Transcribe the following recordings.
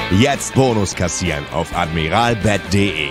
Jetzt Bonus kassieren auf admiralbet.de.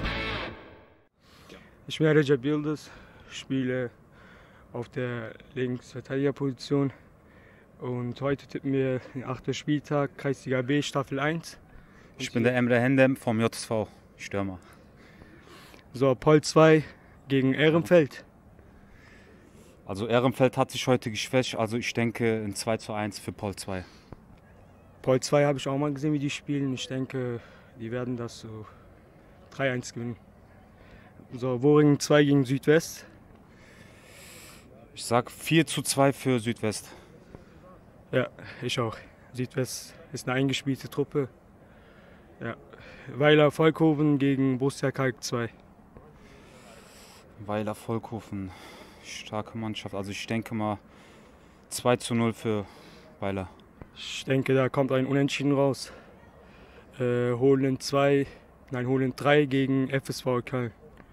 Ich bin Recep Yıldız, spiele auf der Linksverteidigerposition und heute tippen wir den 8. Spieltag, Kreisliga B, Staffel 1. Ich bin der Emre Hendem vom JSV, Stürmer. So, Pol 2 gegen Ehrenfeld. Also Ehrenfeld hat sich heute geschwächt, also ich denke ein 2:1 für Pol 2. Pol 2 habe ich auch mal gesehen, wie die spielen. Ich denke, die werden das so 3:1 gewinnen. So, Worringen 2 gegen Südwest. Ich sag 4:2 für Südwest. Ja, ich auch. Südwest ist eine eingespielte Truppe. Ja. Weiler Volkhofen gegen Borussia Kalk 2. Weiler Volkhofen, starke Mannschaft. Also ich denke mal 2:0 für Weiler. Ich denke, da kommt ein Unentschieden raus. Holen 3 gegen FSV Köln.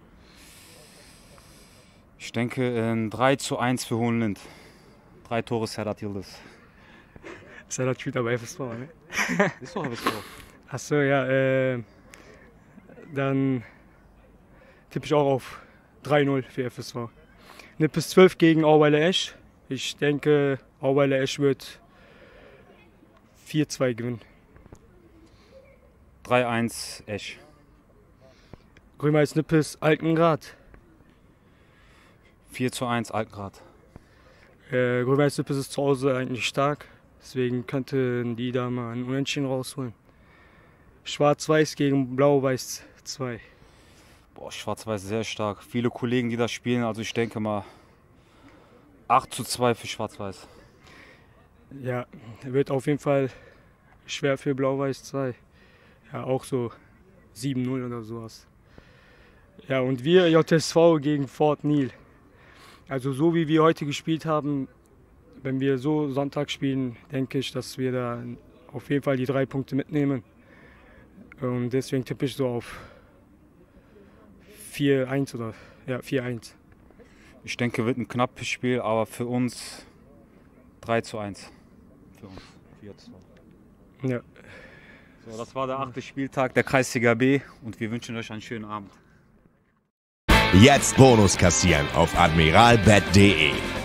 Ich denke ein 3:1 für Hohenlind. 3 Tore Serhat Yıldız. Serhat spielt aber FSV, ne? Ist doch FSV. Achso, ja. Dann tippe ich auch auf 3:0 für FSV. Nippes 12 gegen Auweiler Esch. Ich denke, Auweiler Esch wird 4:2 gewinnen. 3:1 Esch. Grün-Weiß Nippes Altengrad. 4:1 Altengrad. Grün-Weiß Nippes ist zu Hause eigentlich stark. Deswegen könnten die da mal einen Unentschieden rausholen. Schwarz-Weiß gegen Blau-Weiß 2. Boah, Schwarz-Weiß sehr stark. Viele Kollegen, die da spielen, also ich denke mal 8:2 für Schwarz-Weiß. Ja, wird auf jeden Fall schwer für Blau-Weiß 2. Ja, auch so 7:0 oder sowas. Ja, und wir JSV gegen Fort Nil. Also so wie wir heute gespielt haben, wenn wir so Sonntag spielen, denke ich, dass wir da auf jeden Fall die 3 Punkte mitnehmen. Und deswegen tippe ich so auf 4:1 oder ja, 4:1. Ich denke, wird ein knappes Spiel, aber für uns 3:1. Für uns. 4:2. Ja. So, das war der 8. Spieltag der Kreisliga B und wir wünschen euch einen schönen Abend. Jetzt Bonus kassieren auf admiralbet.de.